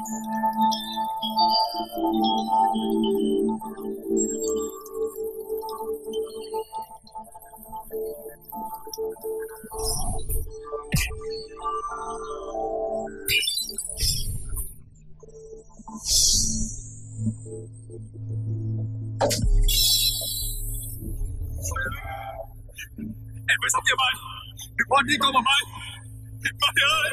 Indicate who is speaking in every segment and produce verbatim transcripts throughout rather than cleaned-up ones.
Speaker 1: Em phải sống nha Mai. Đừng quên đi con mà Mai. Mai ơi.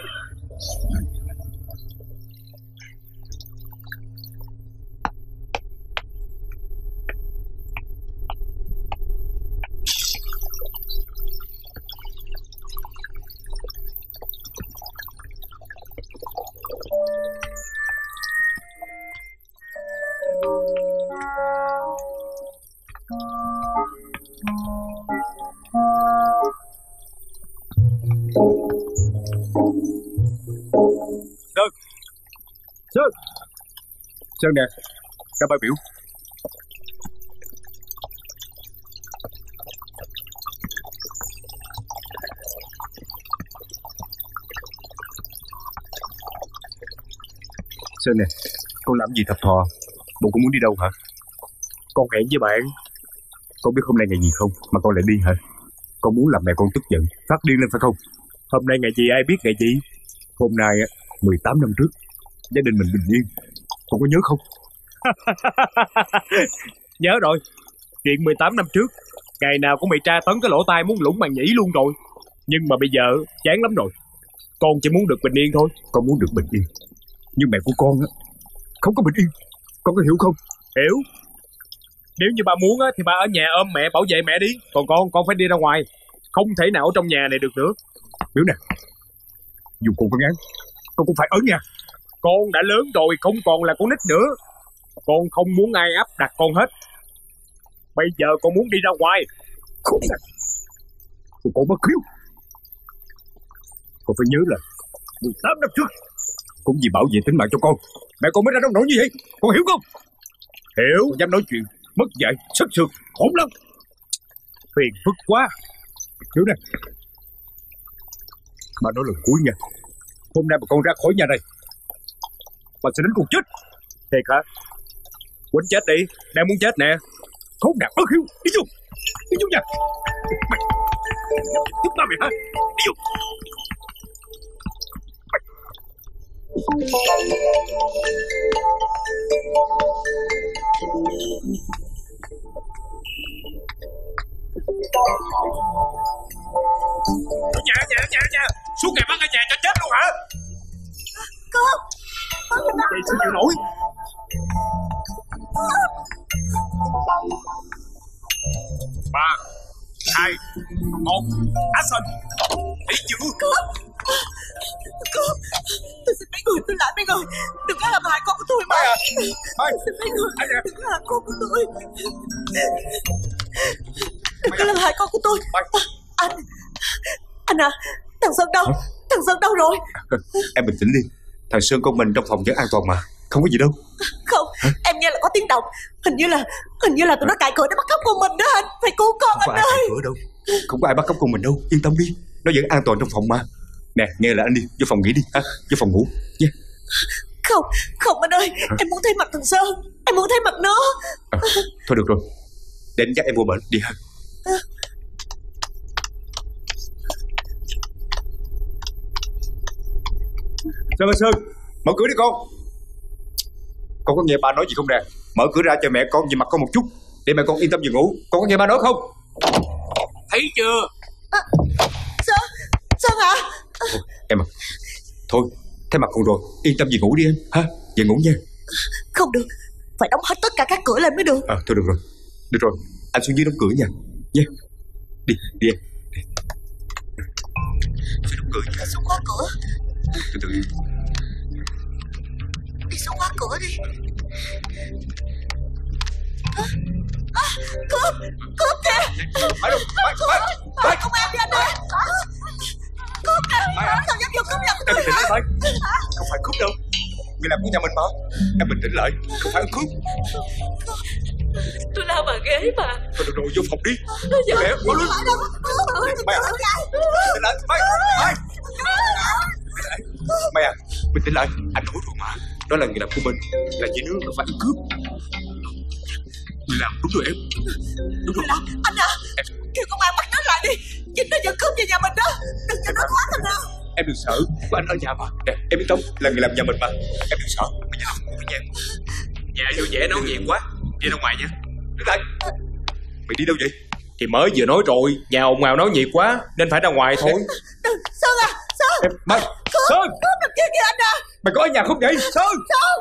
Speaker 1: Sơn, Sơn, Sơn nè, ra bài biểu. Sơn nè, con làm gì thập thò? Bộ con muốn đi đâu hả? Con hẹn với bạn. Con biết hôm nay ngày gì không mà con lại đi hả? Con muốn làm mẹ con tức giận, phát điên lên phải không? Hôm nay ngày gì ai biết ngày gì? Hôm nay á, mười tám năm trước, gia đình mình bình yên. Con có nhớ không? Nhớ rồi. Chuyện mười tám năm trước, ngày nào cũng bị tra tấn cái lỗ tai muốn lủng màng nhĩ luôn rồi. Nhưng mà bây giờ chán lắm rồi. Con chỉ muốn được bình yên thôi. Con muốn được bình yên, nhưng mẹ của con á không có bình yên. Con có hiểu không? Hiểu. Nếu như bà muốn á thì bà ở nhà ôm mẹ, bảo vệ mẹ đi. Còn con, con phải đi ra ngoài. Không thể nào ở trong nhà này được nữa. Hiểu nè, dù con có ngán, con cũng phải ở nhà. Con đã lớn rồi, không còn là con nít nữa. Con không muốn ai áp đặt con hết. Bây giờ con muốn đi ra ngoài. Không thật. Con bất hiếu. Con phải nhớ là mười tám năm trước, cũng vì bảo vệ tính mạng cho con, mẹ con mới ra nông nổi như vậy. Con hiểu không? Hiểu. Con dám nói chuyện mất dạy, sất sượt, khốn lắm. Phiền phức quá. Hiểu nè, bà nói lần cuối nha. Hôm nay mà con ra khỏi nhà này, bà sẽ đánh con chết. Thiệt hả? Quýnh chết đi, đang muốn chết nè. Khốn nạn bất hiếu. Đi vô, đi vô nha. Mày giúp ba mày hả? Đi vô. Ở nhà, nhà, nhà, nhà. Suốt ngày bắt ở nhà cho chết luôn hả?
Speaker 2: Con, con đừng
Speaker 1: Vậy sao chịu nổi? Ba, hai, một, action. Đi chưa?
Speaker 2: Con, con, tôi xin mấy người, tôi lại mấy người. Đừng có làm hại con của tôi mà.
Speaker 1: Thôi,
Speaker 2: Tôi xin mấy người,
Speaker 1: anh nè.
Speaker 2: đừng có làm con của tôi. Đừng có làm hại con của tôi. Anh, anh à, thằng Sơn đâu? Thằng Sơn đâu rồi?
Speaker 1: Em bình tĩnh đi. Thằng Sơn con mình trong phòng vẫn an toàn mà. Không có gì đâu.
Speaker 2: Không, hả? Em nghe là có tiếng động. Hình như là, hình như là tụi nó cài cửa để bắt cóc con mình đó anh. Phải cứu con
Speaker 1: không
Speaker 2: anh ơi.
Speaker 1: Không có ai cài cửa đâu. Không có ai bắt cóc con mình đâu. Yên tâm đi. Nó vẫn an toàn trong phòng mà. Nè, nghe là anh đi, vô phòng nghỉ đi ha. Vô phòng ngủ nha.
Speaker 2: Không, không anh ơi. Hả? Em muốn thấy mặt thằng Sơn. Em muốn thấy mặt nó.
Speaker 1: À, thôi được rồi. Để anh dắt em vô bệnh đi ha. À. Sơn ơi Sơn, mở cửa đi con. Con có nghe ba nói gì không nè? Mở cửa ra cho mẹ con nhìn mặt con một chút, để mẹ con yên tâm giường ngủ. Con có nghe ba nói không? Thấy chưa?
Speaker 2: À, Sơn, Sơn hả?
Speaker 1: Thôi, em à, thôi, thấy mặt con rồi, yên tâm giường ngủ đi em, ha? Về ngủ nha.
Speaker 2: Không được, phải đóng hết tất cả các cửa lên mới được.
Speaker 1: À, thôi được rồi, được rồi, anh xuống dưới đóng cửa nha, nha. Đi, đi em. Đi. Phải đóng cửa nha.
Speaker 2: Đi xuống khóa cửa.
Speaker 1: Từ từ.
Speaker 2: Đi xuống khóa cửa đi. À, à, cướp, cướp kìa.
Speaker 1: Phải đâu, phải, phải, phải.
Speaker 2: Công an đi anh ơi. Cướp kìa, sao dám vô cướp nhà của tôi hả?
Speaker 1: Phải. Không phải cướp đâu, người làm của nhà mình mà. Em bình tĩnh lại, không phải ăn cướp.
Speaker 2: Tôi lao vào ghế mà.
Speaker 1: Thôi được rồi, vô phòng đi.
Speaker 2: Dạ,
Speaker 1: mẹ, mau lên. Mày à, bình tĩnh lại, mày, mày. Mày à, bình tĩnh lại, anh nói rồi mà. Đó là người làm của mình, là với nước, không phải cướp. Người làm đúng rồi em. Đúng rồi.
Speaker 2: Anh à, em... kêu công an bắt nó lại đi. Chính nó vẫn cướp về nhà mình đó. Đừng cho nó thoát anh à.
Speaker 1: Em đừng sợ, có anh ở nhà mà. Nè, em yên tâm, là người làm nhà mình mà. Em đừng sợ, bây giờ làm một cái nhà. Nhà vui vẻ nấu nhiệt quá. Đi ra ngoài nha. Đứng lại. Mày đi đâu vậy? Thì mới vừa nói rồi, nhà ồn ào náo nhiệt quá nên phải ra ngoài thôi.
Speaker 2: Đừng, Sơn à, Sơn.
Speaker 1: Em, Mai, Sơn.
Speaker 2: Cướp đằng kia kìa anh à.
Speaker 1: Mày có ở nhà không vậy? Sơn.
Speaker 2: Sơn.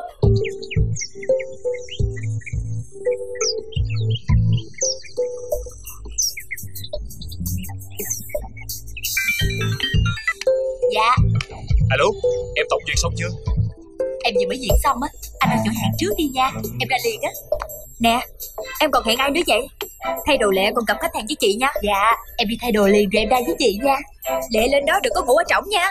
Speaker 3: Dạ.
Speaker 1: Alo, em tổng duyệt xong chưa?
Speaker 3: Em vừa mới diễn xong á. Anh ở chỗ hẹn trước đi nha. Em ra liền á. Nè, em còn hẹn ai nữa vậy? Thay đồ Lệ còn gặp khách hàng với chị nha. Dạ, em đi thay đồ liền rồi em ra với chị nha. Lệ lên đó đừng có ngủ ở trỏng nha.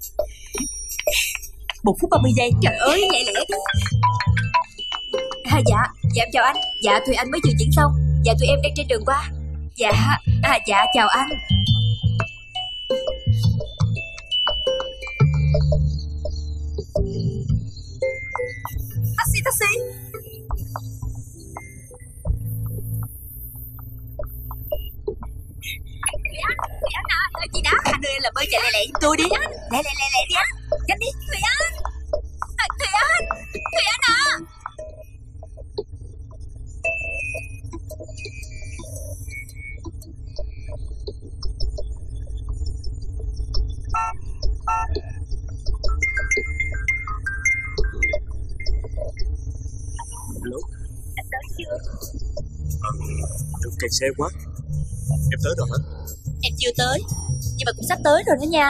Speaker 3: Một phút ba mươi giây. Trời ơi, nhẹ lẹ đi. À, dạ, dạ em chào anh. Dạ tụi anh mới vừa diễn xong. Dạ tụi em đang trên đường qua. Dạ, à, dạ chào anh.
Speaker 2: Taxi, taxi.
Speaker 3: Thùy Anh, Thùy Anh à, ơi chị đó, anh ơi là bơi chạy lẹ lẹ với tôi đi anh. Lẹ lẹ lẹ lẹ đi anh. Nhanh đi, Thùy Anh. À, Thùy Anh, Thùy Anh à.
Speaker 1: Alo.
Speaker 3: Anh tới chưa?
Speaker 1: Ờ, đừng kẹt xe quá. Em tới rồi hả?
Speaker 3: Em chưa tới, nhưng mà cũng sắp tới rồi đó nha.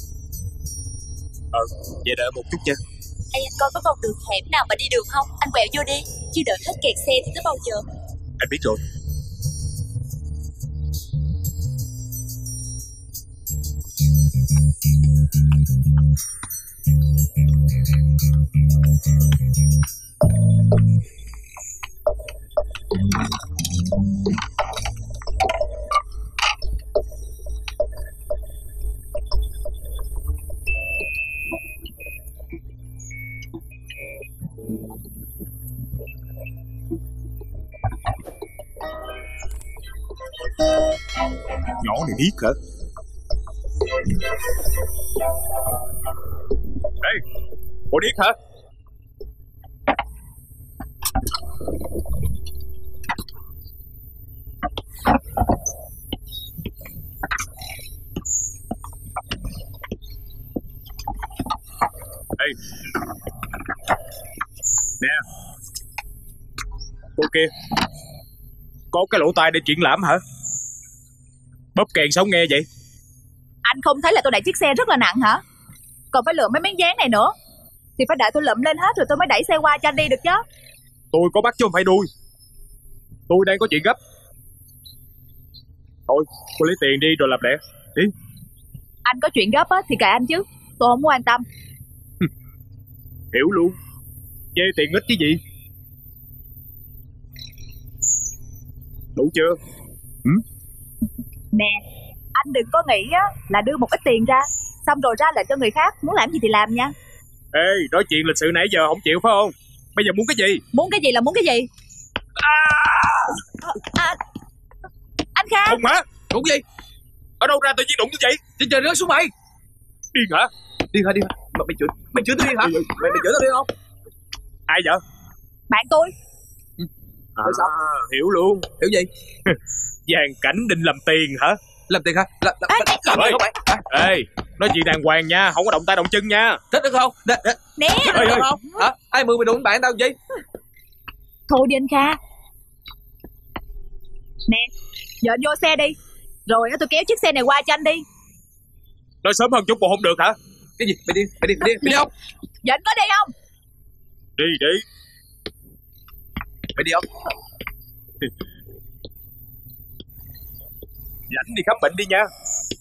Speaker 1: Ờ, vậy đợi một chút nha.
Speaker 3: Ê anh coi có con đường hẻm nào mà đi được không? Anh quẹo vô đi, chứ đợi hết kẹt xe thì tới bao giờ?
Speaker 1: Anh biết rồi. Nhỏ này điếc hả? Ê, bộ điếc hả? Ê, nè, cô kia, có cái lỗ tai để triển lãm hả? Bóp kèn sống nghe vậy?
Speaker 3: Anh không thấy là tôi đẩy chiếc xe rất là nặng hả? Còn phải lượm mấy miếng dán này nữa thì phải đợi tôi lượm lên hết rồi tôi mới đẩy xe qua cho anh đi được chứ.
Speaker 1: Tôi có bắt chứ không phải đuôi. Tôi đang có chuyện gấp. Thôi, cô lấy tiền đi rồi làm lẹ. Đi.
Speaker 3: Anh có chuyện gấp á thì kệ anh chứ, tôi không quan tâm.
Speaker 1: Hiểu luôn. Chê tiền ít chứ gì. Đủ chưa? Ừ?
Speaker 3: Nè, anh đừng có nghĩ á là đưa một ít tiền ra xong rồi ra lệnh cho người khác, muốn làm gì thì làm nha.
Speaker 1: Ê, nói chuyện lịch sự nãy giờ không chịu phải không? Bây giờ muốn cái gì?
Speaker 3: Muốn cái gì là muốn cái gì? À, à, anh Kha.
Speaker 1: Không hả? Đúng gì? Ở đâu ra tự nhiên đụng như vậy? Trên trời rớt xuống mày. Điên hả? Điên hả? Điên hả? Mà mày chửi, mày chửi tôi điên hả? Mày, mày chửi tôi điên không? Ai vậy?
Speaker 3: Bạn tôi.
Speaker 1: À, sao? Hiểu luôn. Hiểu gì? Dàn cảnh định làm tiền hả? Làm tiền hả? Làm, làm, làm, làm tiền không bạn? Ê, nói chuyện đàng hoàng nha, không có động tay động chân nha. Thích được không? Đ, đ.
Speaker 3: Nè.
Speaker 1: Ê, ê. Không? Hả? Ai mượn mày đụng bạn tao gì?
Speaker 3: Thôi đi anh Kha. Nè, giờ anh vô xe đi. Rồi tôi kéo chiếc xe này qua cho anh đi.
Speaker 1: Nói sớm hơn chút bộ không được hả? Cái gì? Mày đi, mày đi, mày đi, mày đi không?
Speaker 3: Giờ anh có đi không?
Speaker 1: Đi, đi. Mày đi không? Rảnh đi khám bệnh đi nha.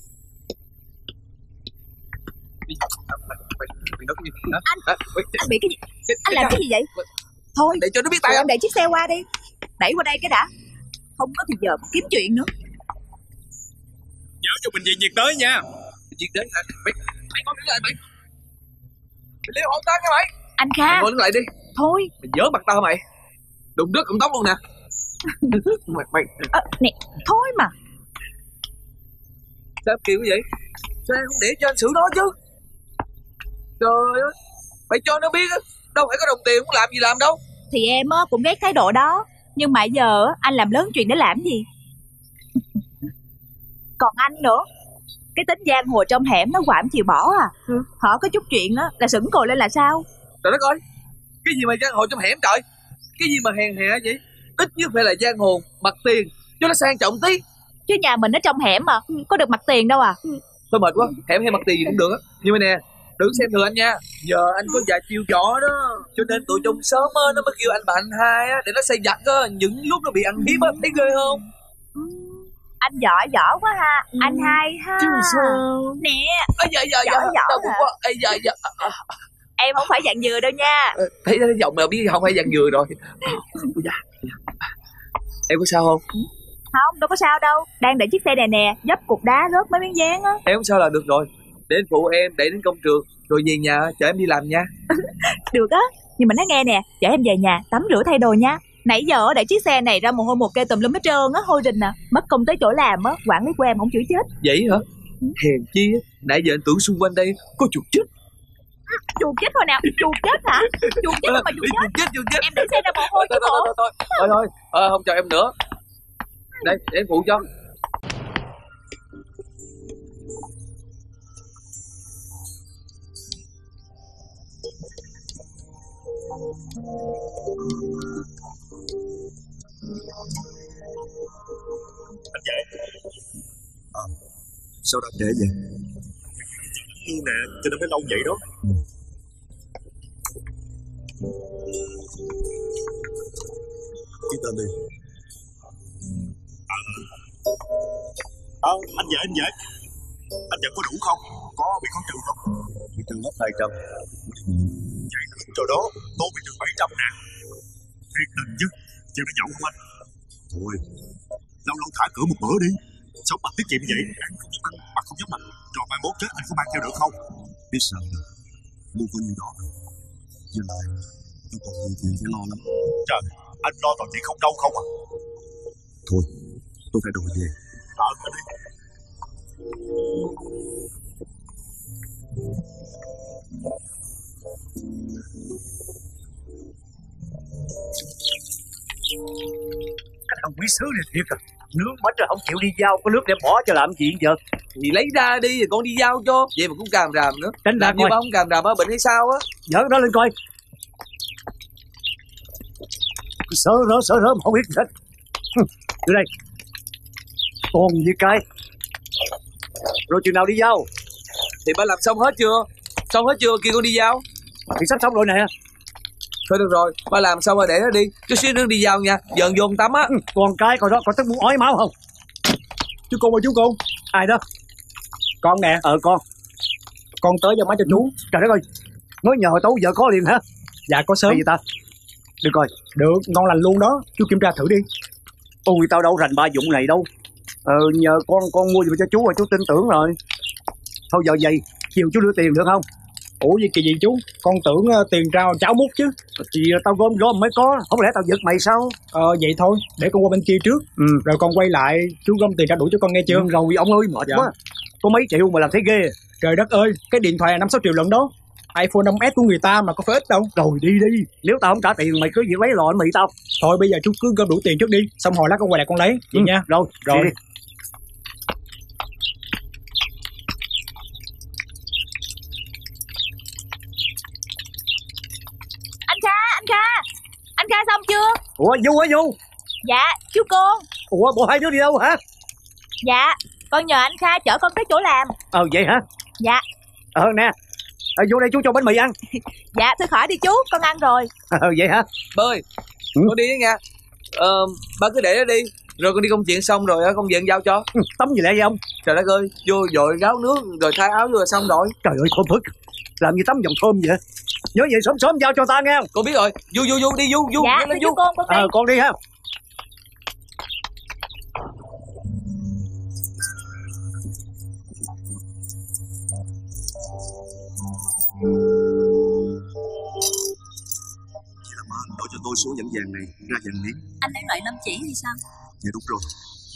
Speaker 3: Anh, anh bị cái gì? Anh làm cái gì vậy? Thôi,
Speaker 1: để cho nó biết tay
Speaker 3: em đẩy chiếc xe qua đi. Đẩy qua đây cái đã. Không có thì giờ kiếm chuyện nữa.
Speaker 1: Nhớ cho mình về nhiệt tới nha. Nhiệt tới hả? Mày, mày có biết lại mày. Mày lấy hồn ta nha mày.
Speaker 3: Anh Kha.
Speaker 4: Mày ngồi đứng lại đi.
Speaker 3: Thôi.
Speaker 4: Mày dớ mặt tao hả mày? Đụng đứt cũng tóc luôn nè. Mày, mày...
Speaker 3: À, nè, thôi mà.
Speaker 4: Sao em kiểu vậy? Sao em không để cho anh xử nó chứ? Trời ơi, phải cho nó biết á. Đâu phải có đồng tiền cũng làm gì làm đâu.
Speaker 3: Thì em cũng ghét thái độ đó. Nhưng mà giờ anh làm lớn chuyện để làm gì? Còn anh nữa, cái tính giang hồ trong hẻm nó quả chịu bỏ à. Ừ. Họ có chút chuyện á là sững cồi lên là sao?
Speaker 4: Trời đất ơi, cái gì mà giang hồ trong hẻm trời? Cái gì mà hèn hạ vậy? Ít nhất phải là giang hồ mặt tiền cho nó sang trọng tí.
Speaker 3: Chứ nhà mình ở trong hẻm mà có được mặt tiền đâu à.
Speaker 4: Thôi mệt quá, hẻm hay mặt tiền gì cũng được á. Nhưng mà nè, đừng xem thường anh nha. Giờ anh có vài chiêu trò đó, cho nên tụi trong sớm á nó mới kêu anh bà anh hai á để nó xây giặt á. Những lúc nó bị ăn hiếp á, thấy ghê không?
Speaker 3: Anh giỏi giỏi quá ha. Ừ. Anh hai ha. Chứ sao? Nè.
Speaker 4: Ây da da da, đau bụng quá. Ây da da.
Speaker 3: Em không phải dặn dừa đâu nha.
Speaker 4: Thấy cái giọng mà biết không phải dặn dừa rồi. Em có sao không?
Speaker 3: Không, đâu có sao đâu. Đang đợi chiếc xe này nè, dấp cục đá rớt mấy miếng dán á.
Speaker 4: Em không sao là được rồi. Để anh phụ em đẩy đến công trường, rồi về nhà chở em đi làm nha.
Speaker 3: Được á, nhưng mà nói nghe nè, chở em về nhà tắm rửa thay đồ nha. Nãy giờ để chiếc xe này ra mồ hôi một cây tùm lum hết trơn á, hôi rình à. Mất công tới chỗ làm á, quản lý của em không chửi chết.
Speaker 4: Vậy hả? Hèn chi á, nãy giờ anh tưởng xung quanh đây có chuột chết.
Speaker 3: Chuột chết thôi nào, chuột chết hả? Chuột chết mà chuột chết.
Speaker 4: Chuột chết, chuột chết.
Speaker 3: Em để xe ra mồ hôi chứ bộ.
Speaker 4: Thôi thôi thôi, thôi thôi, không chờ em nữa. Đây, để em phụ cho.
Speaker 1: Anh Dễ. À, sao anh Dễ vậy? Luôn nè, cho nên mới lâu vậy đó. Ừ. Ký tên đi. À, à, anh Dễ, anh Dễ. Anh Dễ có đủ không? Có bị con trừ không? Bị trừ mất hai trăm. Vậy cho đó, tôi bị trừ bảy trăm nè. Thiệt tình chứ, chứ nó nhậu không anh? Thôi, lâu lâu thả cửa một bữa đi. Sống bằng tiết kiệm vậy, ăn không dám ăn, mặc không dám mặc. Rồi mai mốt chết anh có mang theo được không? Biết sao được, lương có nhiêu đó. Với lại, tôi còn nhiều chuyện phải lo lắm. Trời, anh lo toàn chuyện không đâu không à? Thôi, tôi phải đổi về. Ờ, à, đi.
Speaker 5: Cái thằng quý sứ này thiệt à. Nướng bánh rồi không chịu đi giao, có nước để bỏ cho làm chuyện giờ.
Speaker 4: Thì lấy ra đi rồi con đi giao cho. Vậy mà cũng càm ràm nữa.
Speaker 5: Đánh
Speaker 4: làm như ba không càm ràm á, bệnh hay sao á?
Speaker 5: Dở nó lên coi. Sợ rỡ sợ rỡ mà không biết gì hết. Từ đây. Còn gì cái. Rồi chừng nào đi giao?
Speaker 4: Thì ba làm xong hết chưa? Xong hết chưa kêu con đi giao?
Speaker 5: Thì sắp xong rồi nè.
Speaker 4: Thôi được rồi, ba làm xong rồi để nó đi. Chút xíu nữa đi giao nha, giờ vô tắm á.
Speaker 5: Ừ, còn cái coi đó, còn tức muốn ói máu không?
Speaker 1: Chú con ơi chú con.
Speaker 5: Ai đó?
Speaker 1: Con nè.
Speaker 5: Ờ con.
Speaker 1: Con tới giao máy cho chú.
Speaker 5: Trời đất ơi, nói nhờ tấu vợ có liền hả?
Speaker 1: Dạ có sớm.
Speaker 5: Gì ta? Được rồi.
Speaker 1: Được, ngon lành luôn đó. Chú kiểm tra thử đi.
Speaker 5: Ôi tao đâu rành ba dụng này đâu. Ờ nhờ con con mua gì cho chú rồi, chú tin tưởng rồi. Thôi giờ vậy, chiều chú đưa tiền được không?
Speaker 1: Ủa gì kỳ gì chú? Con tưởng uh, tiền trao cháo mút chứ.
Speaker 5: Thì tao gom gom mới có, không lẽ tao giật mày sao?
Speaker 1: Ờ vậy thôi, để con qua bên kia trước.
Speaker 5: Ừ.
Speaker 1: Rồi con quay lại, chú gom tiền trả đủ cho con nghe chưa?
Speaker 5: Ừ, rồi ông ơi mệt dạ. quá. Có mấy triệu mà làm thấy ghê.
Speaker 1: Trời đất ơi, cái điện thoại là năm sáu triệu lận đó. iPhone năm S của người ta mà có phải ít đâu.
Speaker 5: Rồi đi đi, nếu tao không trả tiền mày cứ việc lấy lò mày tao.
Speaker 1: Thôi bây giờ chú cứ gom đủ tiền trước đi, xong hồi lát con quay lại con lấy. Vậy ừ. nha.
Speaker 5: Rồi, rồi. Đi đi.
Speaker 3: Anh Kha, anh Kha. Anh Kha xong chưa?
Speaker 5: Ủa Du hả Du?
Speaker 3: Dạ, chú con.
Speaker 5: Ủa bộ hai đứa đi đâu hả?
Speaker 3: Dạ, con nhờ anh Kha chở con tới chỗ làm.
Speaker 5: Ờ vậy hả?
Speaker 3: Dạ.
Speaker 5: Ờ nè, ờ, vô đây chú cho bánh mì ăn.
Speaker 3: Dạ thôi khỏi đi chú, con ăn rồi.
Speaker 5: Ờ vậy hả?
Speaker 4: Ba ơi, ừ? Con đi đó nha. Ờ, ba cứ để nó đi. Rồi con đi công chuyện xong rồi con về con giao cho.
Speaker 5: Ừ, tắm gì lại vậy ông?
Speaker 4: Trời đất ơi, vô dội ráo nước rồi thay áo rồi xong rồi.
Speaker 5: Trời ơi thơm phức. Làm gì tắm dòng thơm vậy? Nhớ vậy sớm sớm giao cho ta nghe.
Speaker 4: Con biết rồi, Du Du Du đi Du Du.
Speaker 3: Dạ,
Speaker 4: lên
Speaker 3: Du. Con, con đi.
Speaker 5: Ờ con đi ha.
Speaker 6: sổ nhận vàng này ra vàng miếng.
Speaker 3: Anh đang loại năm chỉ hay sao?
Speaker 6: Dạ đúng rồi.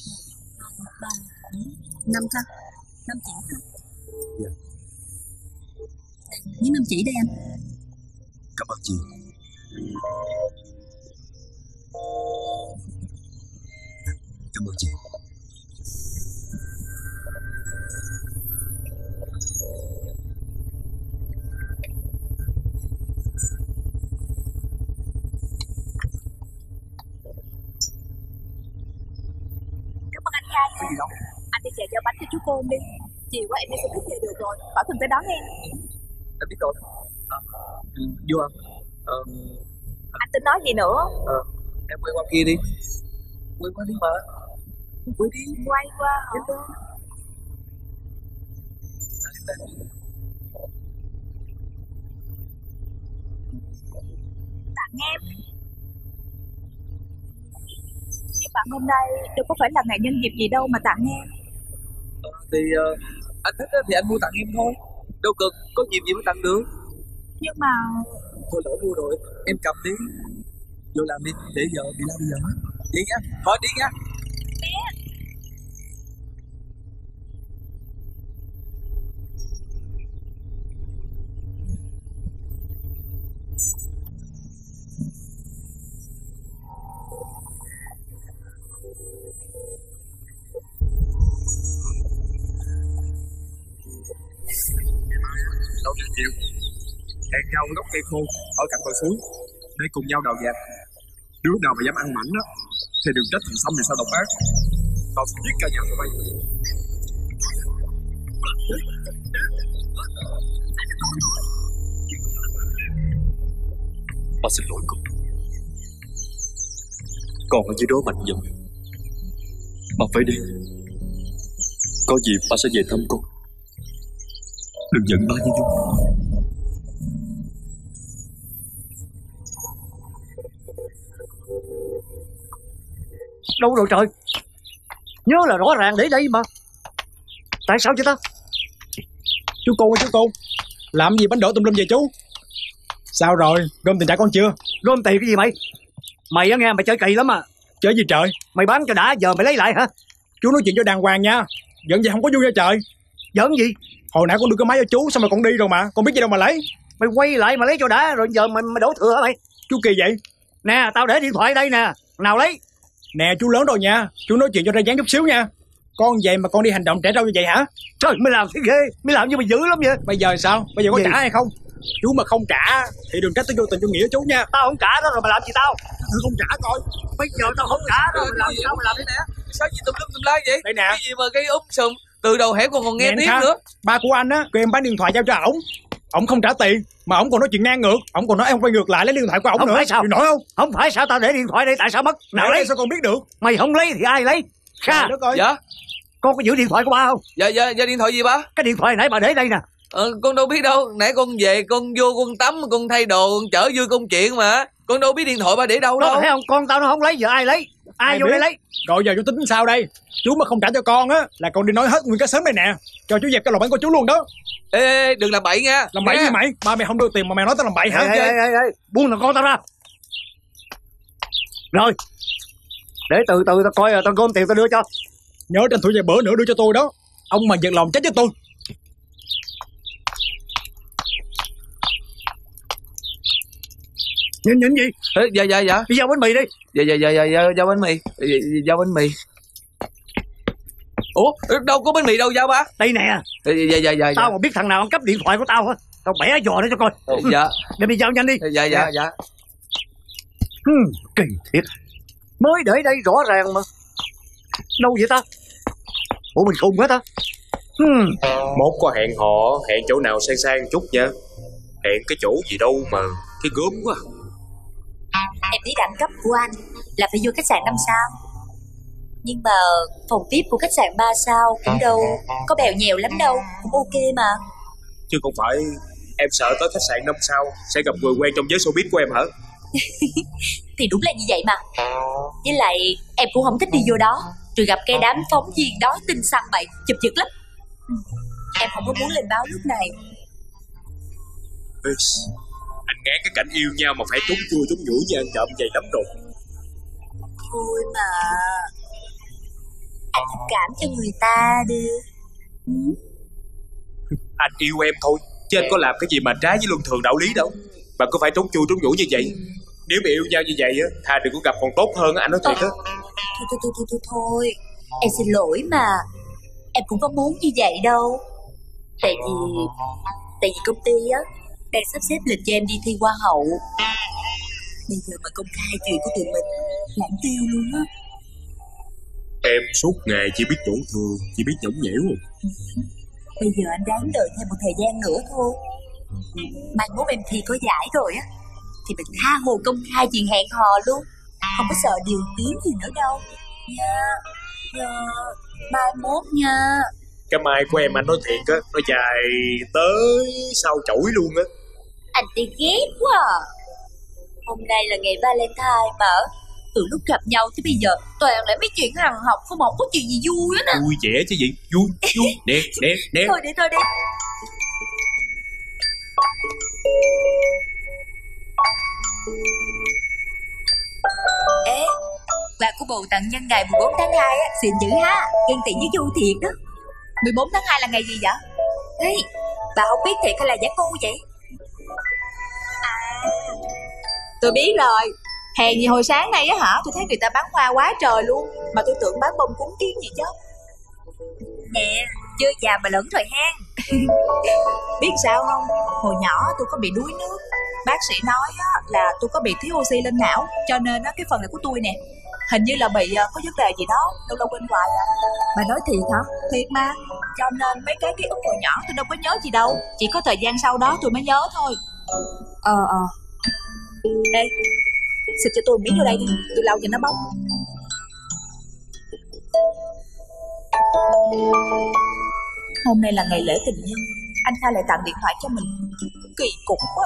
Speaker 3: Năm thôi. Năm chỉ thôi.
Speaker 6: Dạ.
Speaker 3: Những năm chỉ đây anh.
Speaker 6: Cảm ơn chị. Cảm ơn chị.
Speaker 3: Cảm ơn anh Khai. Có gì đâu. Anh đi chạy giao bánh cho chú Côn đi. Chiều quá em đi xe buýt về được rồi. Bảo Thuần tới đón em.
Speaker 4: Em biết rồi. À, vô ăn. Ờ,
Speaker 3: Anh tính nói gì nữa?
Speaker 4: ờ, em quay qua kia đi. Quay qua đi mà. Quay đi.
Speaker 3: Quay qua hả? Tặng em. Nhưng bạn hôm nay đâu có phải là ngày nhân dịp gì đâu mà tặng em.
Speaker 4: Ờ, thì uh, anh thích thì anh mua tặng em thôi. Đâu cần có dịp gì mới tặng được.
Speaker 3: Nhưng mà
Speaker 4: Thôi lỡ mua rồi, em cầm đi. Vô làm đi, để giờ bị la bây giờ. Đi nha, thôi đi nha.
Speaker 1: Đâu cho chịu. Hẹn nhau gốc cây khô ở cạnh bờ suối để cùng nhau đào vàng. Đứa nào mà dám ăn mảnh đó thì đừng trách thằng Sâm này sao độc ác. Tao sẽ giết cả nhà tụi bay.
Speaker 6: Ba xin lỗi con. Con ở dưới đó mạnh giận. Ba phải đi. Có gì ba sẽ về thăm con. Đừng giận ba như Dung.
Speaker 5: Đâu rồi trời? Nhớ là rõ ràng để đây mà. Tại sao vậy ta?
Speaker 1: Chú Côn ơi chú Côn, làm gì bánh đổ tùm lum vậy chú? Sao rồi, gom tiền trả con chưa?
Speaker 5: Gom tiền cái gì mày? Mày á nghe, mày chơi kỳ lắm à.
Speaker 1: Chơi gì trời?
Speaker 5: Mày bán cho đã, giờ mày lấy lại hả?
Speaker 1: Chú nói chuyện cho đàng hoàng nha. Giận vậy không có vui nha trời.
Speaker 5: Giỡn gì?
Speaker 1: Hồi nãy con đưa cái máy cho chú, xong rồi con đi rồi mà. Con biết gì đâu mà lấy.
Speaker 5: Mày quay lại mà lấy cho đã, rồi giờ mày, mày đổ thừa hả mày?
Speaker 1: Chú kỳ vậy?
Speaker 5: Nè, tao để điện thoại đây nè. Nào lấy.
Speaker 1: Nè chú lớn rồi nha. Chú nói chuyện cho ra dáng chút xíu nha. Con vậy mà con đi hành động trẻ trâu như vậy hả?
Speaker 5: Trời, mày làm thế ghê. Mày làm như mày dữ lắm vậy.
Speaker 1: Bây giờ sao? Bây giờ có
Speaker 5: Gì?
Speaker 1: trả hay không? Chú mà không trả thì đừng trách tôi vô tình vô nghĩa chú nha.
Speaker 5: Tao không trả đó rồi mày làm gì tao?
Speaker 1: Tôi không trả coi.
Speaker 5: Bây giờ tao không trả đó, mày làm gì tao mày làm thế nè.
Speaker 4: Sao gì tùm lum tùm la vậy?
Speaker 1: Đây nè.
Speaker 4: Cái gì mà cái úp sùm từ đầu hẻm còn còn nghe
Speaker 1: Nè,
Speaker 4: tiếng
Speaker 1: Kha,
Speaker 4: nữa.
Speaker 1: ba của anh á kêu em bán điện thoại giao cho ổng. Ổng không trả tiền mà ổng còn nói chuyện ngang ngược. Ổng còn nói em quay ngược lại lấy điện thoại của ổng
Speaker 5: Không
Speaker 1: nữa.
Speaker 5: phải sao?
Speaker 1: Chịu nổi không?
Speaker 5: Không phải sao tao để điện thoại đây, tại sao mất? Nào
Speaker 1: Lấy
Speaker 5: lấy.
Speaker 1: sao con biết được?
Speaker 5: Mày không lấy thì ai lấy? Kha,
Speaker 1: Trời đất ơi.
Speaker 4: Dạ,
Speaker 5: con có giữ điện thoại của ba không?
Speaker 4: dạ, dạ, dạ điện thoại gì ba?
Speaker 5: Cái điện thoại nãy bà để đây nè.
Speaker 4: Ờ, con đâu biết đâu. Nãy con về con vô con tắm con thay đồ con chở vui công chuyện mà. Con đâu biết điện thoại ba để đâu
Speaker 5: Đó
Speaker 4: đâu.
Speaker 5: thấy không? Con tao nó không lấy, giờ ai lấy? Ai
Speaker 1: Ai
Speaker 5: vô
Speaker 1: biết?
Speaker 5: đây lấy?
Speaker 1: Rồi giờ chú tính sao đây? Chú mà không trả cho con á là con đi nói hết nguyên cái xóm này nè. Cho chú dẹp cái lò bánh của chú luôn đó.
Speaker 4: Ê, ê, đừng làm bậy nha.
Speaker 1: Làm bậy
Speaker 4: Nghe.
Speaker 1: gì mày? Ba mày không đưa tiền mà mày nói tao làm bậy hả?
Speaker 5: Ê, ê, ê, ê, ê, buông thằng con tao ra. Rồi, để từ từ tao coi, tao gom tiền tao đưa cho.
Speaker 1: Nhớ tranh thủ vài bữa nữa đưa cho tôi đó. Ông mà giật lòng chết với tôi.
Speaker 5: Nhìn nhìn gì?
Speaker 4: Ê, dạ, dạ, dạ.
Speaker 5: Đi giao bánh mì đi.
Speaker 4: Dạ, dạ, dạ, dạ, dạ, giao bánh mì. Dạ, dạ, giao bánh mì. Ủa, đâu có bánh mì đâu giao ba?
Speaker 5: Đây nè.
Speaker 4: Dạ, dạ, dạ, dạ.
Speaker 5: Tao mà biết thằng nào ăn cắp điện thoại của tao hả? Tao bẻ giò nó cho coi.
Speaker 4: Dạ.
Speaker 5: Đem đi giao nhanh đi.
Speaker 4: Dạ, dạ, dạ.
Speaker 5: Hmm, kỳ thiệt. Mới để đây rõ ràng mà. Đâu vậy ta? Ủa mình khùng hết ta? Hmm.
Speaker 1: Mốt có hẹn họ, hẹn chỗ nào sang sang chút nha. Hẹn cái chỗ gì đâu mà cái gớm quá.
Speaker 3: Em biết đẳng cấp của anh là phải vô khách sạn năm sao. Nhưng mà phòng vi ai pi của khách sạn ba sao cũng đâu có bèo nhèo lắm đâu, cũng ok mà.
Speaker 1: Chứ không phải em sợ tới khách sạn năm sao sẽ gặp người quen trong giới showbiz của em hả?
Speaker 3: Thì đúng là như vậy mà. Với lại em cũng không thích đi vô đó, rồi gặp cái đám phóng viên đó tin săn bậy chụp giật lắm. Em không có muốn lên báo lúc này.
Speaker 1: Ê, anh ngán cái cảnh yêu nhau mà phải trúng chui trúng nhủi như ăn trộm vậy lắm rồi.
Speaker 3: Thôi mà, anh thông cảm cho người ta đi. Ừ.
Speaker 1: Anh yêu em thôi, chứ anh có làm cái gì mà trái với luân thường đạo lý đâu mà cứ phải trúng chui trúng nhủi như vậy. Nếu mà yêu nhau như vậy á, thà đừng có gặp còn tốt hơn á, anh nói thiệt á.
Speaker 3: Thôi thôi thôi thôi thôi thôi, em xin lỗi mà, em cũng có muốn như vậy đâu. Tại vì Tại vì công ty á đang sắp xếp lịch cho em đi thi hoa hậu. Bây giờ mà công khai chuyện của tụi mình lãng tiêu luôn á.
Speaker 1: Em suốt ngày chỉ biết đổ thừa, chỉ biết nhõng nhẽo.
Speaker 3: Bây giờ anh ráng đợi thêm một thời gian nữa thôi. Mai mốt em thi có giải rồi á thì mình tha hồ công khai chuyện hẹn hò luôn, không có sợ điều tiếng gì nữa đâu nha. Nha, mai mốt nha.
Speaker 1: Cái mai của em anh nói thiệt á, nó dài tới sau chổi luôn á.
Speaker 3: Anh thấy ghét quá à. Hôm nay là ngày Valentine mà từ lúc gặp nhau tới bây giờ toàn lại mấy chuyện hằng học, không không có chuyện gì vui hết á.
Speaker 1: Vui vẻ chứ gì, vui, vui, nè, nè, nè.
Speaker 3: Thôi đi, thôi đi. Ê, quà của bồ tặng nhân ngày mười bốn tháng hai á, xịn dữ ha, ghen tị với vui thiệt đó. Mười bốn tháng hai là ngày gì vậy? Ê, bà không biết thiệt hay là giả ngu vậy? À, tôi biết rồi. Hèn gì hồi sáng nay á hả, tôi thấy người ta bán hoa quá trời luôn, mà tôi tưởng bán bông cúng kiến gì chứ. Nè, chưa già mà lớn rồi ha. Biết sao không, hồi nhỏ tôi có bị đuối nước. Bác sĩ nói á, là tôi có bị thiếu oxy lên não, cho nên á, cái phần này của tôi nè hình như là bị uh, có vấn đề gì đó, lâu lâu quên hoài à. Bà nói thiệt hả? Thiệt mà. Cho nên mấy cái ký ức hồi nhỏ tôi đâu có nhớ gì đâu, chỉ có thời gian sau đó tôi mới nhớ thôi. Ờ ờ Ê, xịt cho tôi một miếng vô đây đi, tôi lau cho nó bóng. Hôm nay là ngày lễ tình nhân, anh Kha lại tặng điện thoại cho mình, kỳ cục quá.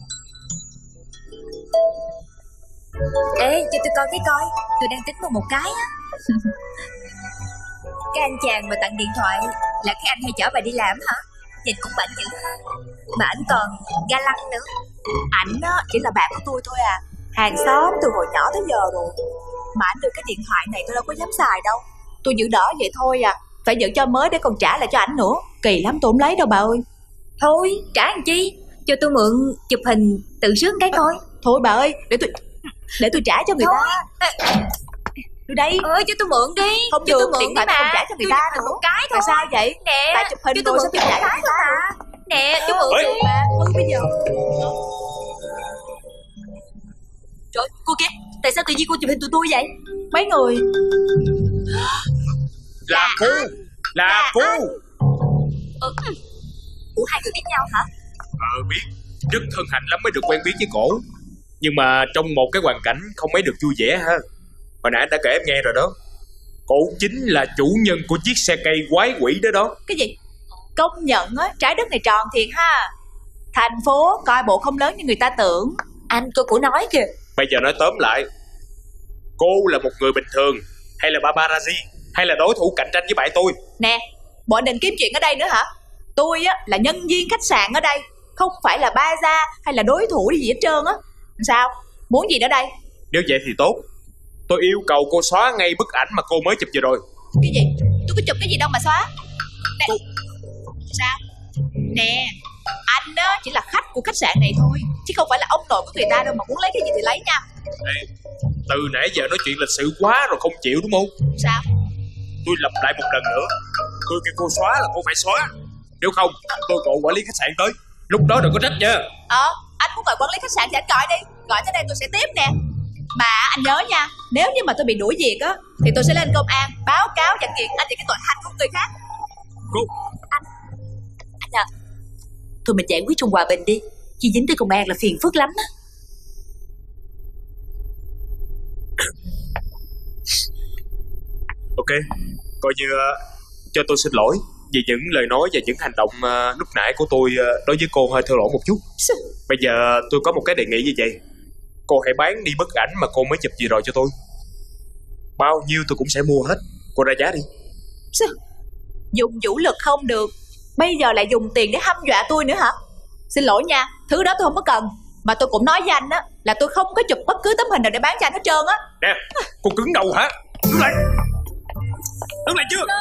Speaker 3: Ê, cho tôi coi cái coi, tôi đang tính mua một cái á. Cái anh chàng mà tặng điện thoại là cái anh hay chở bà đi làm hả? Nhìn cũng bảnh dữ ha. Mà ảnh còn ga lăng nữa. Ảnh á chỉ là bạn của tôi thôi à, hàng xóm từ hồi nhỏ tới giờ rồi. Mà ảnh đưa cái điện thoại này tôi đâu có dám xài đâu, tôi giữ đỡ vậy thôi à. Phải giữ cho mới để còn trả lại cho ảnh nữa, kỳ lắm tôi không lấy đâu bà ơi. Thôi trả làm chi, cho tôi mượn chụp hình tự sướng cái coi. Thôi bà ơi, để tôi để tôi trả cho người thôi ta. Tôi đây. Ơi cho tôi mượn đi. Không được, điện thoại tôi không trả cho người ta nữa. Một cái thôi. Mà sao vậy? Nè, bà chụp hình rồi sao tôi trả cho người ta? Nè, cho mượn đi bà. Ừ bây giờ. Trời, cô kia, tại sao tự nhiên cô chụp hình tụi tôi vậy? Mấy người
Speaker 1: là cô, là cô.
Speaker 3: Ừ. Ủa hai người biết nhau hả?
Speaker 1: Ờ biết, rất thân hạnh lắm mới được quen biết với cổ. Nhưng mà trong một cái hoàn cảnh không mấy được vui vẻ ha. Hồi nãy anh đã kể em nghe rồi đó. Cổ chính là chủ nhân của chiếc xe cây quái quỷ đó đó.
Speaker 3: Cái gì? Công nhận á, trái đất này tròn thiệt ha. Thành phố coi bộ không lớn như người ta tưởng. Anh tôi cũng nói kìa.
Speaker 1: Bây giờ nói tóm lại, cô là một người bình thường hay là paparazzi, hay là đối thủ cạnh tranh với bạn tôi?
Speaker 3: Nè, bộ định kiếm chuyện ở đây nữa hả? Tôi á là nhân viên khách sạn ở đây, không phải là ba gia hay là đối thủ gì hết trơn á. Sao? Muốn gì nữa đây?
Speaker 1: Nếu vậy thì tốt. Tôi yêu cầu cô xóa ngay bức ảnh mà cô mới chụp vừa rồi.
Speaker 3: Cái gì? Tôi có chụp cái gì đâu mà xóa. Nè. Cô... Sao? Nè, anh á chỉ là khách của khách sạn này thôi, chứ không phải là ông nội của người ta đâu mà muốn lấy cái gì thì lấy nha.
Speaker 1: Ê, từ nãy giờ nói chuyện lịch sự quá rồi không chịu đúng không?
Speaker 3: Sao?
Speaker 1: Tôi lặp lại một lần nữa, tôi kêu cô xóa là cô phải xóa. Nếu không tôi gọi quản lý khách sạn tới, lúc đó đừng có trách nha.
Speaker 3: Ờ, anh muốn gọi quản lý khách sạn thì anh gọi đi, gọi tới đây tôi sẽ tiếp nè. Mà anh nhớ nha, nếu như mà tôi bị đuổi việc á thì tôi sẽ lên công an báo cáo và kiện anh về cái tội hành hung người khác.
Speaker 1: Cô
Speaker 3: Anh Anh à, thôi mình giải quyết trong hòa bình đi, chứ dính tới công an là phiền phức lắm á.
Speaker 1: Ok, coi như uh, cho tôi xin lỗi vì những lời nói và những hành động uh, lúc nãy của tôi uh, đối với cô hơi thô lỗ một chút. Bây giờ tôi có một cái đề nghị như vậy. Cô hãy bán đi bức ảnh mà cô mới chụp gì rồi cho tôi. Bao nhiêu tôi cũng sẽ mua hết. Cô ra giá đi.
Speaker 3: Dùng vũ lực không được, bây giờ lại dùng tiền để hăm dọa tôi nữa hả? Xin lỗi nha, thứ đó tôi không có cần.
Speaker 2: Mà tôi cũng nói với anh á là tôi không có chụp bất cứ tấm hình nào để bán cho anh hết trơn á.
Speaker 1: Nè, con cứng đầu hả? Đứng lại. Đứng lại chưa?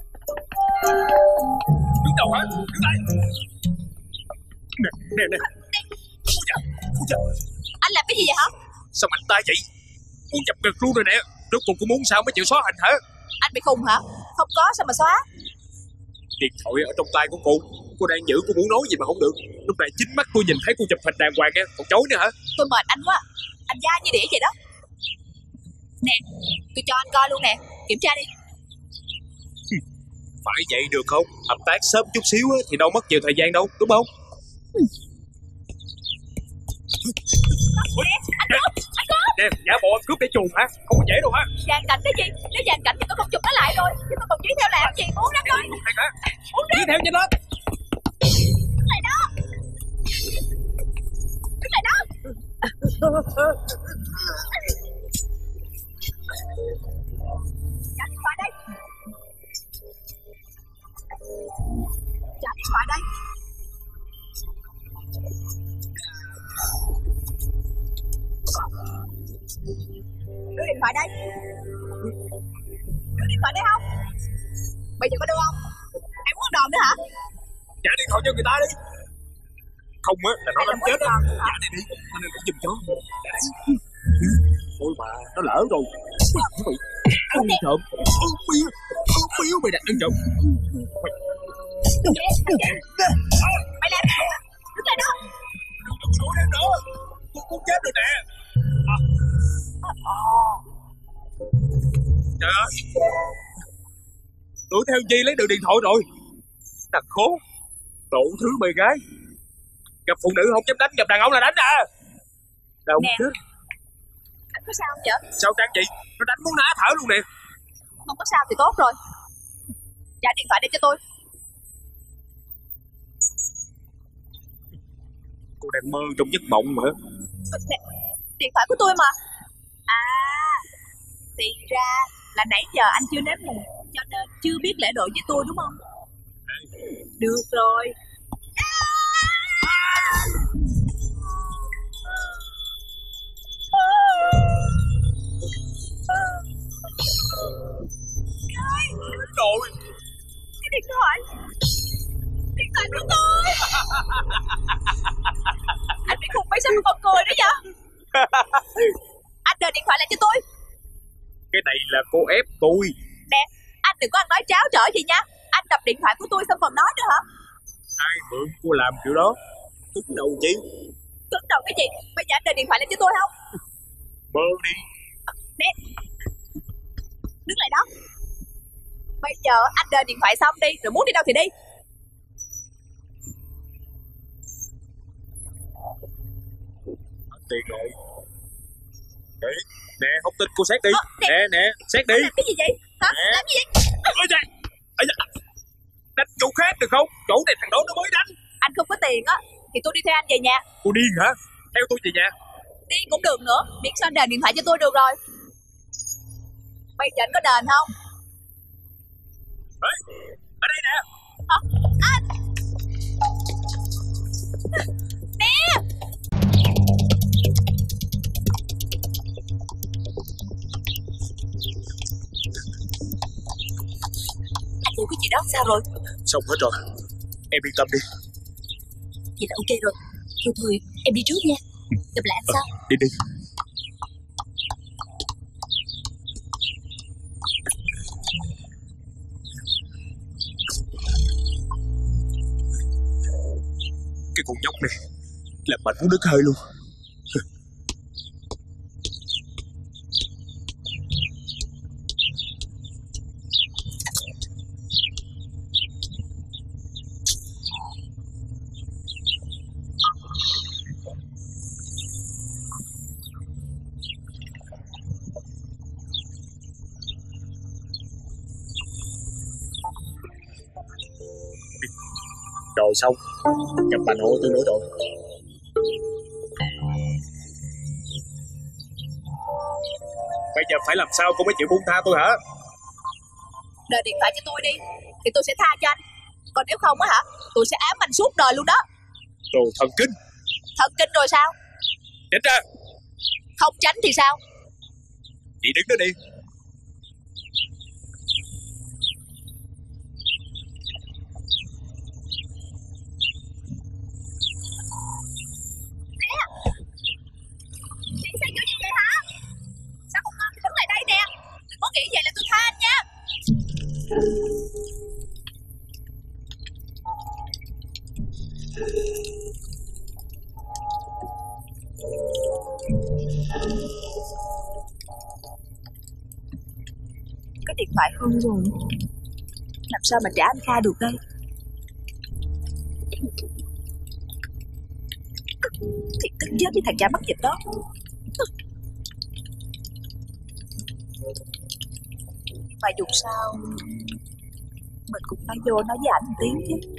Speaker 1: Đứng đầu hả? Đứng lại. Nè, nè, nè. Ôi da, ôi da.
Speaker 2: Anh làm cái gì vậy hả?
Speaker 1: Sao mạnh tay vậy? Con chập ngực luôn rồi nè. Rốt cuộc cô muốn sao mới chịu xóa hình hả?
Speaker 2: Anh bị khùng hả? Không có sao mà xóa.
Speaker 1: Điện thoại ở trong tay của cô. Cô đang giữ, cô muốn nói gì mà không được. Lúc này chính mắt tôi nhìn thấy cô chụp hình đàng hoàng nha. Còn chối nữa hả?
Speaker 2: Tôi mệt anh quá. Anh da như đĩa vậy đó. Nè, tôi cho anh coi luôn nè. Kiểm tra đi.
Speaker 1: Phải vậy được không? Hợp tác sớm chút xíu á, thì đâu mất nhiều thời gian đâu, đúng không?
Speaker 2: Nè, anh cướp, anh cướp.
Speaker 1: Nè, giả bộ anh cướp để chuồn hả? Không có dễ đâu hả?
Speaker 2: Dàn cảnh cái gì? Nếu dàn cảnh thì tôi không chụp nó lại rồi. Chứ tôi còn dí theo làm gì? Muốn lắm rồi.
Speaker 1: Hay hả? Đi theo cho nó.
Speaker 2: Đứng lại đó. Đứng lại đó. Trả điện thoại đây. Trả điện thoại đây. Đưa điện thoại đây. Đưa điện thoại đây không? Bây giờ có đưa không? Em muốn đòn nữa hả?
Speaker 1: Trả điện thoại cho người ta đi. Không á, là nó đánh chết á. Trả đi đi, anh nên cũng giùm cho. Ôi mà, nó lỡ rồi. Nó bị ăn trộm. Ôi biếu, ôi biếu mày đặt ăn trộm.
Speaker 2: Mày làm gì? Đứng lại đó.
Speaker 1: Đừng xuống em nữa. Tôi cũng chết rồi nè. Trời ơi. Đuổi theo Chi lấy được điện thoại rồi. Thằng khốn. Đủ thứ mày gái. Gặp phụ nữ không dám đánh, gặp đàn ông là đánh à. Đâu
Speaker 2: Nè.
Speaker 1: chết.
Speaker 2: Anh có sao không vậy?
Speaker 1: Sao Trang chị? Nó đánh muốn ná thở luôn nè.
Speaker 2: Không có sao thì tốt rồi. Trả điện thoại đây cho tôi.
Speaker 1: Cô đang mơ trong giấc mộng mà.
Speaker 2: Nè, điện thoại của tôi mà. À, thì ra là nãy giờ anh chưa nếm mùi, cho nên chưa biết lễ độ với tôi đúng không? Được rồi.
Speaker 1: Rồi.
Speaker 2: Cái điện thoại. Điện thoại của tôi. Anh bị khùng mấy sao mà còn cười nữa vậy? Anh đưa điện thoại lại cho tôi.
Speaker 1: Cái này là cô ép tôi.
Speaker 2: Nè, anh đừng có ăn nói tráo trở gì nha. Anh đập điện thoại của tôi xong còn nói nữa hả?
Speaker 1: Ai mượn cô làm kiểu đó? Cứng đầu chị.
Speaker 2: Cứng đầu cái gì? Bây giờ anh đưa điện thoại lại cho tôi không?
Speaker 1: Mơ đi.
Speaker 2: Nè, đứng lại đó. Bây giờ anh đưa điện thoại xong đi, rồi muốn đi đâu thì đi.
Speaker 1: Hết tiền rồi. Nè, nè, không tin cô xét đi.
Speaker 2: Ờ, nè.
Speaker 1: Nè, nè, xét đi.
Speaker 2: Anh làm cái gì vậy? Hả?
Speaker 1: Nè.
Speaker 2: Làm gì vậy?
Speaker 1: Ôi trời. Ây da. Đánh chỗ khác được không? Chỗ này thằng đó nó mới đánh.
Speaker 2: Anh không có tiền á, thì tôi đi theo anh về nhà.
Speaker 1: Cô điên hả? Theo tôi về nhà.
Speaker 2: Đi cũng được nữa, miễn sao anh đền điện thoại cho tôi được rồi. Bây giờ anh có đền không?
Speaker 1: Ê, ở đây nè.
Speaker 2: Hả? Anh. Nè. Anh mua cái gì đó sao rồi?
Speaker 1: Xong hết rồi. Em yên tâm đi.
Speaker 3: Vậy là ok rồi. Thôi thôi, em đi trước nha. Gặp lại anh sau.
Speaker 1: Đi đi. Cái con nhóc này làm mạnh muốn đứt hơi luôn. Rồi xong. Gặp bà nội tôi nữa rồi. Bây giờ phải làm sao cô mới chịu buông tha tôi hả?
Speaker 2: Đợi điện thoại cho tôi đi, thì tôi sẽ tha cho anh. Còn nếu không á hả, tôi sẽ ám anh suốt đời luôn đó.
Speaker 1: Đồ thần kinh.
Speaker 2: Thần kinh rồi sao?
Speaker 1: Tránh ra.
Speaker 2: Không tránh thì sao?
Speaker 1: Chị đứng đó đi.
Speaker 2: Chị sao kiểu như vậy hả? Sao không ngon thì đứng lại đây nè. Đừng có nghĩ vậy là tôi tha anh nha. Cái điện thoại hư rồi. Làm sao mà trả anh Kha được đây? Thiệt tức chết với thằng cha mất dịch đó. Mà dù sao mình cũng phải vô nói với ảnh một tiếng chứ.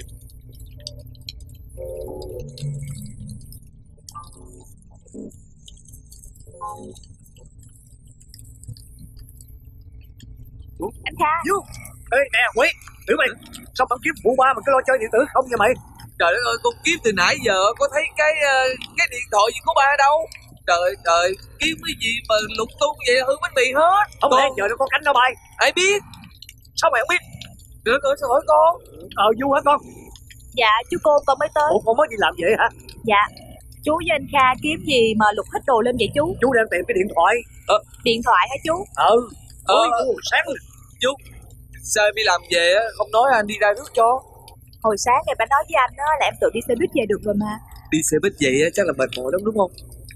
Speaker 2: Anh Kha.
Speaker 5: Vô. Ê nè Quý, tiểu mày, sao bạn kiếm phụ ba mà cứ lo chơi điện tử không vậy mày?
Speaker 4: Trời đất ơi, con kiếm từ nãy giờ có thấy cái ờ, cái điện thoại gì của ba đâu. Trời trời, kiếm cái gì mà lung tung vậy hư bánh mì hết.
Speaker 5: Không
Speaker 4: con...
Speaker 5: lẽ giờ nó có cánh nó bay?
Speaker 4: Ai biết? Sao mày không biết? Trời ơi, sao hỏi con?
Speaker 5: Ờ Du hả con?
Speaker 2: Dạ chú cô con mới tới.
Speaker 5: Ủa con mới đi làm vậy hả?
Speaker 2: Dạ. Chú với anh Kha kiếm gì mà lục hết đồ lên vậy chú?
Speaker 5: Chú đang tìm cái điện thoại.
Speaker 4: Ờ.
Speaker 2: Điện thoại hả chú?
Speaker 5: Ừ.
Speaker 4: Ờ.
Speaker 5: Ôi sáng.
Speaker 4: Chú, sao em đi làm về á, không nói anh đi ra rước cho.
Speaker 2: Hồi sáng em đã nói với anh đó là em tự đi xe buýt về được rồi mà.
Speaker 4: Đi xe buýt vậy á, chắc là mệt mỏi lắm đúng không?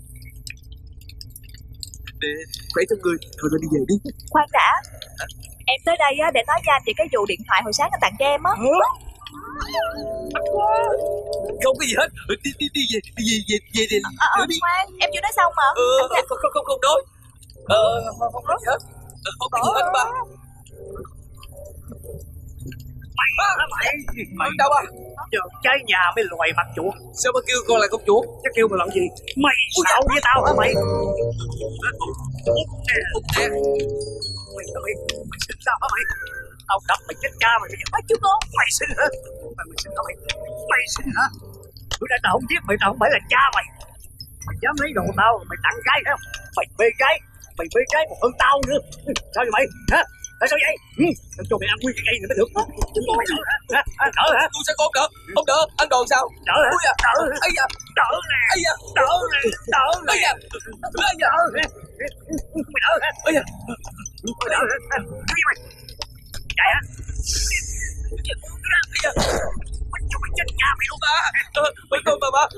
Speaker 4: Để khỏe trong người, thôi tôi đi về đi.
Speaker 2: Khoan đã. Em tới đây á để nói với anh về cái vụ điện thoại hồi sáng anh tặng cho em á.
Speaker 4: Không có gì hết, đi đi đi về đi về về về đi.
Speaker 2: Ờ ờ
Speaker 4: đi.
Speaker 2: khoan, em chưa nói xong mà.
Speaker 4: Ờ,
Speaker 2: Anh
Speaker 4: không không không không nói. Ờ không không nói gì hết. Ờ, không có gì hết ba.
Speaker 5: Mày hả mày? Mày
Speaker 4: Đâu ba?
Speaker 5: Giờ trái nhà mới loài mặt chuột.
Speaker 4: Sao ba kêu con là con chuột?
Speaker 5: Chắc kêu mày làm gì? Mày xạo với tao hả mày?
Speaker 4: Nè.
Speaker 5: Mày mày mày xin sao hả mày? Tao đập mày chết cha mày bây giờ.
Speaker 2: Ơ chú cô.
Speaker 5: Mày xin hả? Mày mày xin hả mày? Mày xin hả? Bữa nay tao không giết mày, tao không phải là cha mày. Mày dám lấy đồ tao, mày tặng gái phải không? Mày bê gái, mày bê gái còn hơn tao nữa. Sao vậy mày? Hả? Tại sao vậy? Ừ, tao cho mày ăn nguyên cái cây này mới được. Mày đỡ hả? Hả? Đỡ hả?
Speaker 4: Tôi sẽ không đỡ, không đỡ, ăn đòn sao?
Speaker 5: Đỡ hả?
Speaker 4: Ui da,
Speaker 5: Đỡ.
Speaker 4: ấy da,
Speaker 5: Đỡ nè.
Speaker 4: ấy da,
Speaker 5: Đỡ nè. Đỡ nè.
Speaker 4: ấy da, ấy da,
Speaker 5: Đỡ nè. Mày đỡ hả?
Speaker 4: ấy da,
Speaker 5: Mày đỡ hả? Cái gì mày? Chạy hả?
Speaker 4: ấy da,
Speaker 5: Mày cho mày chết cha mày luôn.
Speaker 4: ba, mấy con bà ba.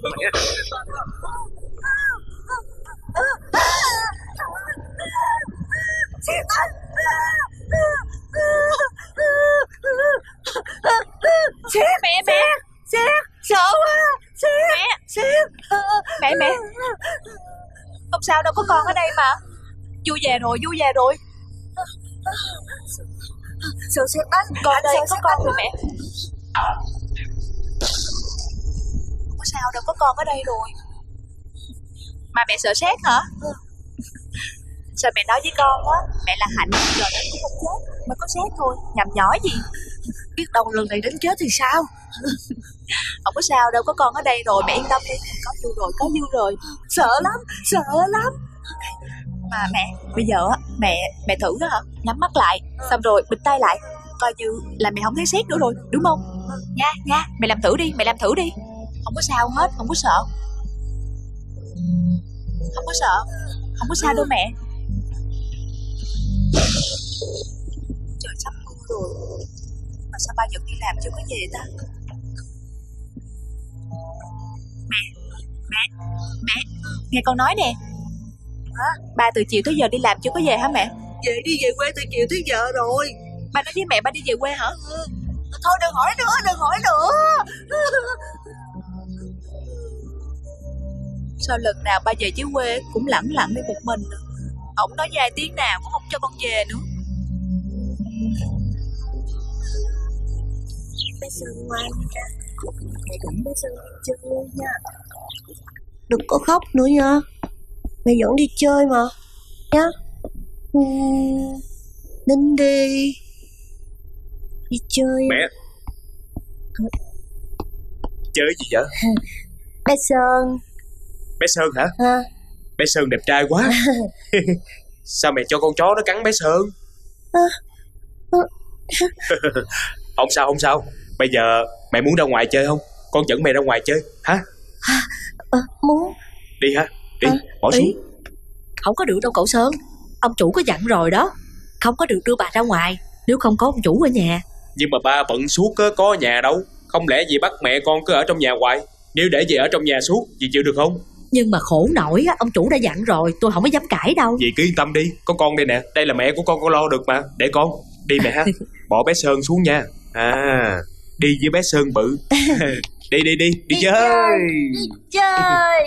Speaker 2: Sếp. Mẹ mẹ. Sếp. Sợ quá. Sếp. Mẹ. Sếp. Mẹ mẹ. Không sao đâu, có con ở đây mà. Vui về rồi, vui về rồi. Sợ sếp đánh. Con đây có con rồi mẹ. Không có sao đâu, có con ở đây rồi. Mà mẹ sợ sét hả? Sao mẹ nói với con á, mẹ là Hạnh rồi đến cũng không chết, mà có sét thôi, nhầm nhỏ gì. Biết đâu lần này đến chết thì sao? Không có sao đâu, có con ở đây rồi, mẹ yên tâm đi. Có vui rồi, có vui rồi. Sợ lắm, sợ lắm. Mà mẹ, bây giờ á, mẹ mẹ thử đó hả? Nhắm mắt lại, xong rồi bịt tay lại, coi như là mẹ không thấy sét nữa rồi, đúng không? Nha, nha, mẹ làm thử đi, mẹ làm thử đi. Không có sao hết, không có sợ. Không có sợ, không có sao đâu mẹ. Trời sắp mưa rồi, mà sao ba vẫn đi làm chưa có về ta? Mẹ, mẹ, mẹ, nghe con nói nè. Hả? Ba từ chiều tới giờ đi làm chưa có về hả mẹ? Về đi về quê từ chiều tới giờ rồi. Ba nói với mẹ ba đi về quê hả? Ừ. Thôi đừng hỏi nữa, đừng hỏi nữa. Sao lần nào ba về dưới quê cũng lẳng lặng đi một mình. Ổng nói với ai tiếng nào cũng không cho con về nữa. Bé Sơn ngoan nha. Mẹ cũng bé Sơn đi chơi nha.
Speaker 7: Đừng có khóc nữa nha. Mẹ vẫn đi chơi mà. Nhá. uhm, Ninh đi. Đi chơi.
Speaker 1: Mẹ. Chơi gì vậy?
Speaker 7: Bé Sơn.
Speaker 1: Bé Sơn hả?
Speaker 7: À.
Speaker 1: Bé Sơn đẹp trai quá. Sao mẹ cho con chó nó cắn bé Sơn?
Speaker 7: À. À.
Speaker 1: Không sao không sao. Bây giờ mẹ muốn ra ngoài chơi không? Con dẫn mẹ ra ngoài chơi hả?
Speaker 7: À, à, muốn.
Speaker 1: Đi hả? Đi, à, bỏ
Speaker 3: ý.
Speaker 1: xuống.
Speaker 3: Không có được đâu cậu Sơn. Ông chủ có dặn rồi đó, không có được đưa bà ra ngoài nếu không có ông chủ ở nhà.
Speaker 1: Nhưng mà ba bận suốt có, có ở nhà đâu. Không lẽ gì bắt mẹ con cứ ở trong nhà hoài? Nếu để gì ở trong nhà suốt, dì chịu được không?
Speaker 3: Nhưng mà khổ nổi á, ông chủ đã dặn rồi, tôi không có dám cãi đâu.
Speaker 1: Dì cứ yên tâm đi, có con đây nè. Đây là mẹ của con, con lo được mà. Để con, đi mẹ ha. Bỏ bé Sơn xuống nha. À, đi với bé Sơn bự. Đi đi đi, đi, đi chơi, chơi.
Speaker 3: Đi chơi.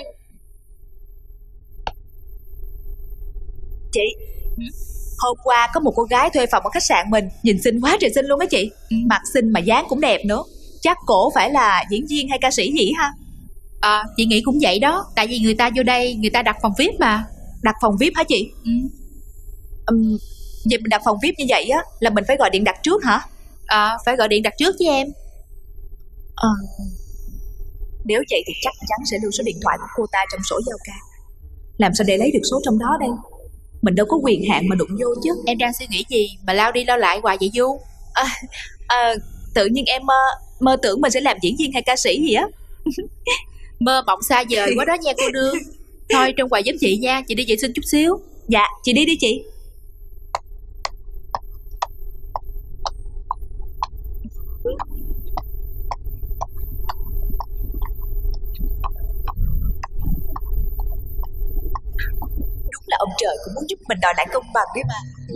Speaker 2: Chị, hôm qua có một cô gái thuê phòng ở khách sạn mình, nhìn xinh quá trời xinh luôn á chị. Mặt xinh mà dáng cũng đẹp nữa. Chắc cổ phải là diễn viên hay ca sĩ gì ha?
Speaker 3: À, chị nghĩ cũng vậy đó. Tại vì người ta vô đây, người ta đặt phòng vi ai pi mà.
Speaker 2: Đặt phòng vi ai pi hả chị? Ừ. Um, Vậy mình đặt phòng vi ai pi như vậy á là mình phải gọi điện đặt trước hả?
Speaker 3: À, phải gọi điện đặt trước với em.
Speaker 2: À, nếu vậy thì chắc chắn sẽ lưu số điện thoại của cô ta trong sổ giao ca. Làm sao để lấy được số trong đó đây? Mình đâu có quyền hạn mà đụng vô chứ.
Speaker 3: Em đang suy nghĩ gì mà lao đi lao lại hoài vậy Du?
Speaker 2: À, à, tự nhiên em mơ, mơ tưởng mình sẽ làm diễn viên hay ca sĩ gì á.
Speaker 3: Mơ mộng xa vời quá đó nha cô nương. Thôi trong quà giúp chị nha, chị đi vệ sinh chút xíu.
Speaker 2: Dạ, chị đi đi chị. Đúng là ông trời cũng muốn giúp mình đòi lại công bằng đấy mà.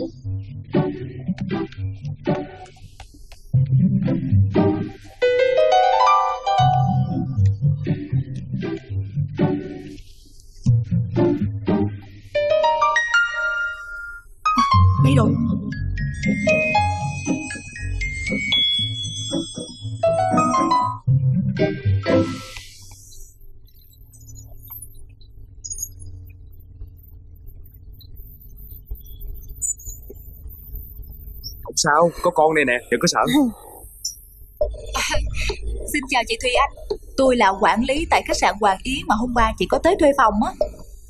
Speaker 2: Đây rồi.
Speaker 1: Không sao, có con đây nè, đừng có sợ.
Speaker 2: À, xin chào chị Thùy Anh. Tôi là quản lý tại khách sạn Hoàng Yến mà hôm qua chị có tới thuê phòng á.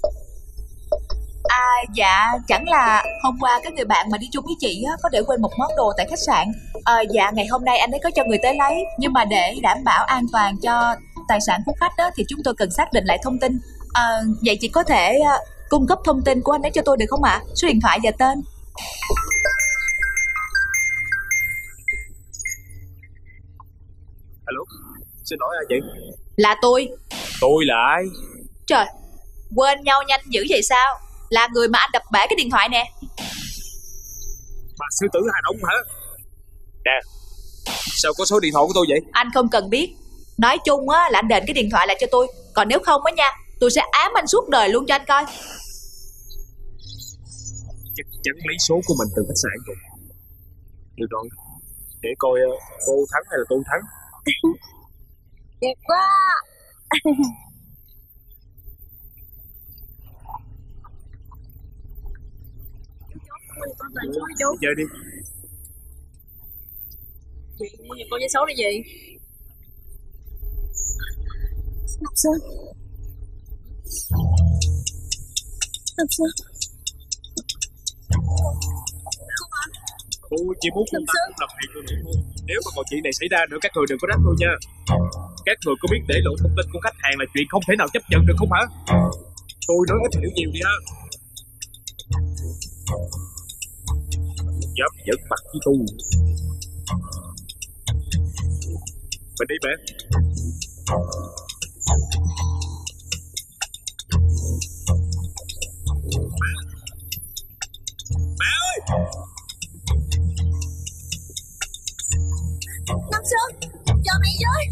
Speaker 2: À dạ, chẳng là hôm qua cái người bạn mà đi chung với chị á có để quên một món đồ tại khách sạn. À, dạ ngày hôm nay anh ấy có cho người tới lấy, nhưng mà để đảm bảo an toàn cho tài sản của khách á thì chúng tôi cần xác định lại thông tin. À, vậy chị có thể uh, cung cấp thông tin của anh ấy cho tôi được không ạ? À? Số điện thoại và tên.
Speaker 1: Alo, xin lỗi ai vậy?
Speaker 2: Là tôi.
Speaker 1: Tôi là ai?
Speaker 2: Trời, quên nhau nhanh dữ vậy sao? Là người mà anh đập bể cái điện thoại nè.
Speaker 1: Bà sư tử Hà Đông hả? Nè, sao có số điện thoại của tôi vậy?
Speaker 2: Anh không cần biết. Nói chung á là anh đền cái điện thoại lại cho tôi. Còn nếu không á nha, tôi sẽ ám anh suốt đời luôn cho anh coi.
Speaker 1: Chắc chắn lấy số của mình từ khách sạn rồi. Được rồi, để coi cô thắng hay là tôi thắng.
Speaker 7: Đẹp quá.
Speaker 1: Chơi đi.
Speaker 3: Chị, con giấy số là gì?
Speaker 7: Ngọc Sơn. Ngọc Sơn. Không ạ.
Speaker 1: Cô chỉ muốn chúng ta không làm việc tôi nữa thôi. Nếu mà còn chuyện này xảy ra nữa các người đừng có trách tôi nha. Các người có biết để lộ thông tin của khách hàng là chuyện không thể nào chấp nhận được không hả? Tôi nói ít hiểu nhiều đi ha. Dám giỡn mặt với tôi. Mình đi mẹ. Mẹ ơi.
Speaker 7: Nam Sơn, cho mẹ với.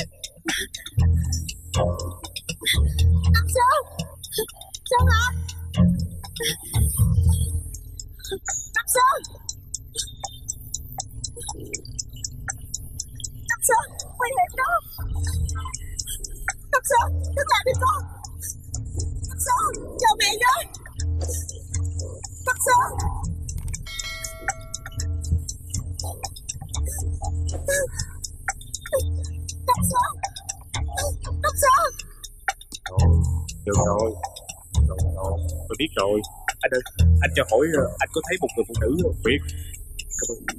Speaker 7: Nam Sơn. Sơn hả? Nam Sơn. Nam Sơn, nguy hiểm đó. Nam Sơn, đừng làm đi con. Nam Sơn, cho mẹ với. Nam Sơn. Nam Sơn. Nam Sơn.
Speaker 1: Được rồi. Rồi, rồi. Tôi biết rồi. Anh ơi, anh cho hỏi anh có thấy một người phụ nữ biết? Cảm ơn.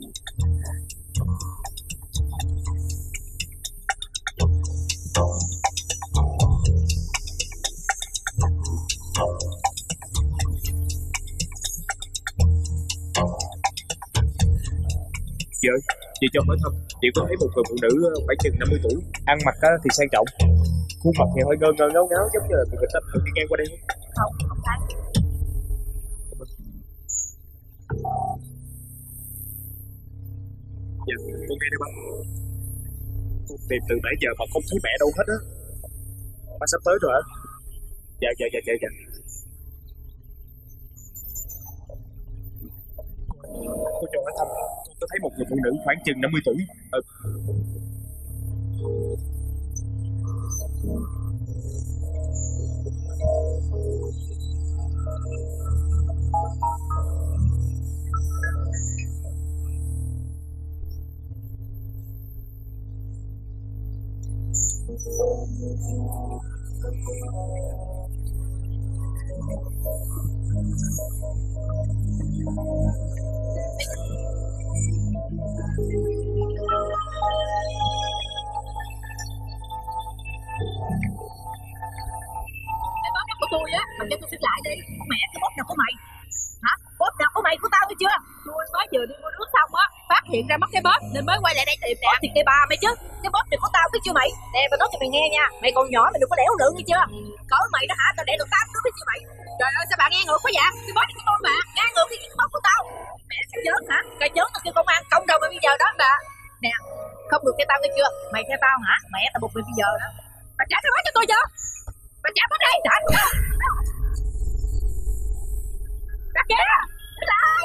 Speaker 1: Chị ơi, chị cho hỏi thăm, chị có thấy một người phụ nữ khoảng chừng năm mươi tuổi, ăn mặc thì sang trọng, khuôn mặt thì hơi ngơ ngơ ngáo ngáo giống như là người ta thường đi ngang qua đây không?
Speaker 2: Không, không thấy.
Speaker 1: Dạ, con nghe đây ba. Con tìm từ nãy giờ mà không thấy mẹ đâu hết á. Ba sắp tới rồi hả? Dạ, dạ, dạ, dạ, dạ. Cô cho hỏi thăm, con có thấy một người phụ nữ khoảng chừng năm mươi tuổi. Ờ.
Speaker 2: Cái bóp nào của tôi á, mày cho tôi xin lại đi. Mẹ, cái bóp nào của mày? Hả? Bóp nào của mày, của tao thấy chưa? Tôi mới vừa đi mua nước xong á, phát hiện ra mất cái bóp nên mới quay lại đây tìm nè. Thì cái bà mày chứ, cái bóp này của tao biết chưa mày? Nè, tao nói cho mày nghe nha, mày còn nhỏ mày đừng có lẻo lưỡng nghe chưa? Cỡ mày đó hả, tao để được tám đứa biết chưa mày? Trời ơi, sao bà nghe ngược quá vậy? Cái bóp này của tôi mà, nghe ngược cái cái bóp của tao. Mẹ sao chớn hả? Cái chớn tao kêu công an công đầu mày bây giờ đó bà. Nè, không được theo tao nghe chưa? Mày theo tao hả? Mẹ tao buộc mày bây giờ đó. Bà trả cái bóp cho tôi chưa? Bà trả bóp đây, trả tôi. Bà kìa, lại.